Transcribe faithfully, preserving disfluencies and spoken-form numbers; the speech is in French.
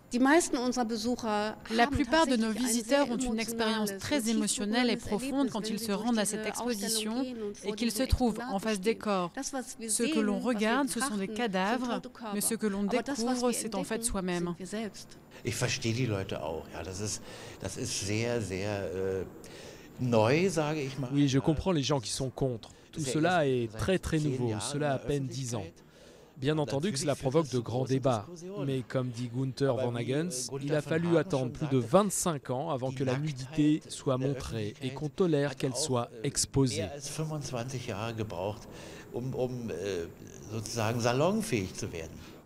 La plupart de nos visiteurs ont une expérience très émotionnelle et profonde quand ils se rendent à cette exposition et qu'ils se trouvent en face des corps. Ce que l'on regarde, ce sont des cadavres, mais ce que l'on découvre, c'est en fait soi-même. Ich verstehe die Leute auch. Ja, das ist, das ist sehr, sehr äh, neu, sage ich mal. Oui, je comprends les gens qui sont contre. Tout cela est très très nouveau, cela a à peine dix ans. Bien entendu que cela provoque de grands débats, mais comme dit Gunther Van Hagens, il a fallu attendre plus de vingt-cinq ans avant que la nudité soit montrée et qu'on tolère qu'elle soit exposée. Mehr als fünfundzwanzig Jahre gebraucht, um, um äh, sozusagen salonfähig zu werden.